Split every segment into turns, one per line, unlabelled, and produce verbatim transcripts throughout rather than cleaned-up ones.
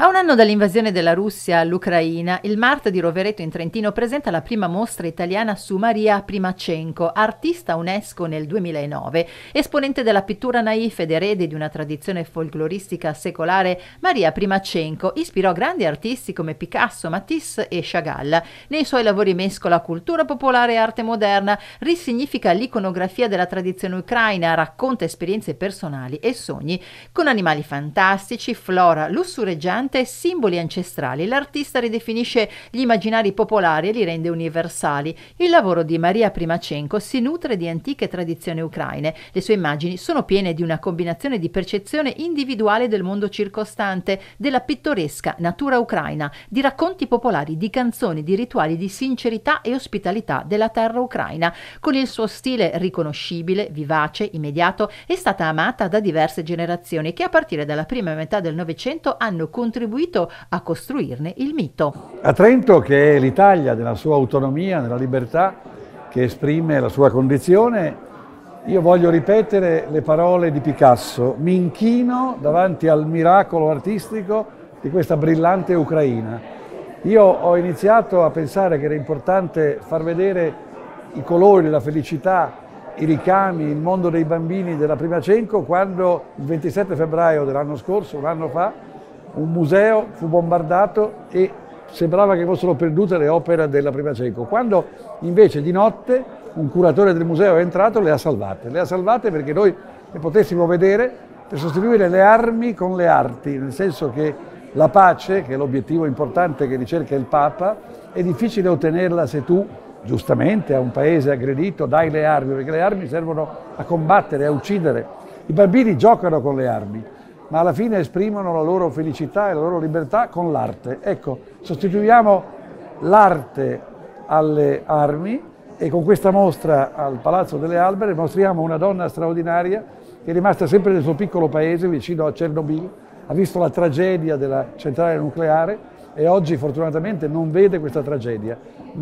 A un anno dall'invasione della Russia all'Ucraina, il Mart di Rovereto in Trentino presenta la prima mostra italiana su Maria Primachenko, artista UNESCO nel duemilanove. Esponente della pittura naif ed erede di una tradizione folcloristica secolare, Maria Primachenko ispirò grandi artisti come Picasso, Matisse e Chagall. Nei suoi lavori mescola cultura popolare e arte moderna, risignifica l'iconografia della tradizione ucraina, racconta esperienze personali e sogni. Con animali fantastici, flora lussureggiante e simboli ancestrali, l'artista ridefinisce gli immaginari popolari e li rende universali. Il lavoro di Maria Primachenko si nutre di antiche tradizioni ucraine. Le sue immagini sono piene di una combinazione di percezione individuale del mondo circostante, della pittoresca natura ucraina, di racconti popolari, di canzoni, di rituali, di sincerità e ospitalità della terra ucraina. Con il suo stile riconoscibile, vivace, immediato, è stata amata da diverse generazioni che a partire dalla prima metà del Novecento hanno contribuito a costruirne il mito.
A Trento, che è l'Italia nella sua autonomia, nella libertà, che esprime la sua condizione, io voglio ripetere le parole di Picasso: mi inchino davanti al miracolo artistico di questa brillante Ucraina. Io ho iniziato a pensare che era importante far vedere i colori, la felicità, i ricami, il mondo dei bambini della Primachenko quando il ventisette febbraio dell'anno scorso, un anno fa, un museo fu bombardato e sembrava che fossero perdute le opere della Primachenko, quando invece di notte un curatore del museo è entrato e le ha salvate. Le ha salvate perché noi le potessimo vedere, per sostituire le armi con le arti, nel senso che la pace, che è l'obiettivo importante che ricerca il Papa, è difficile ottenerla se tu, giustamente, a un paese aggredito dai le armi, perché le armi servono a combattere, a uccidere. I bambini giocano con le armi, ma alla fine esprimono la loro felicità e la loro libertà con l'arte. Ecco, sostituiamo l'arte alle armi e con questa mostra al Palazzo delle Albere mostriamo una donna straordinaria che è rimasta sempre nel suo piccolo paese vicino a Chernobyl, ha visto la tragedia della centrale nucleare e oggi fortunatamente non vede questa tragedia,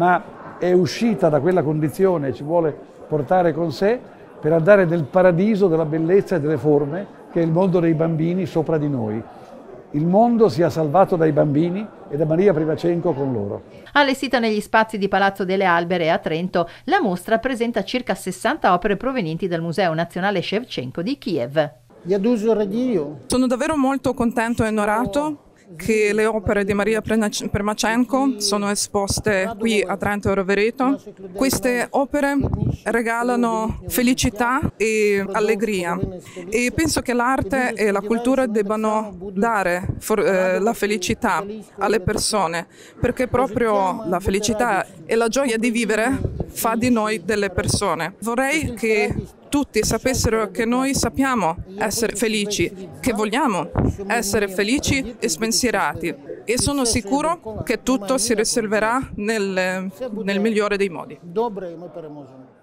ma è uscita da quella condizione e ci vuole portare con sé per andare nel paradiso della bellezza e delle forme che è il mondo dei bambini sopra di noi. Il mondo sia salvato dai bambini e da Maria Primachenko con loro.
Allestita negli spazi di Palazzo delle Albere a Trento, la mostra presenta circa sessanta opere provenienti dal Museo Nazionale Shevchenko di Kiev.
Sono davvero molto contento e onorato che le opere di Maria Primachenko sono esposte qui a Trento e Rovereto. Queste opere regalano felicità e allegria e penso che l'arte e la cultura debbano dare eh, la felicità alle persone, perché proprio la felicità e la gioia di vivere fa di noi delle persone. Vorrei che tutti sapessero che noi sappiamo essere felici, che vogliamo essere felici e spensierati e sono sicuro che tutto si risolverà nel, nel migliore dei modi.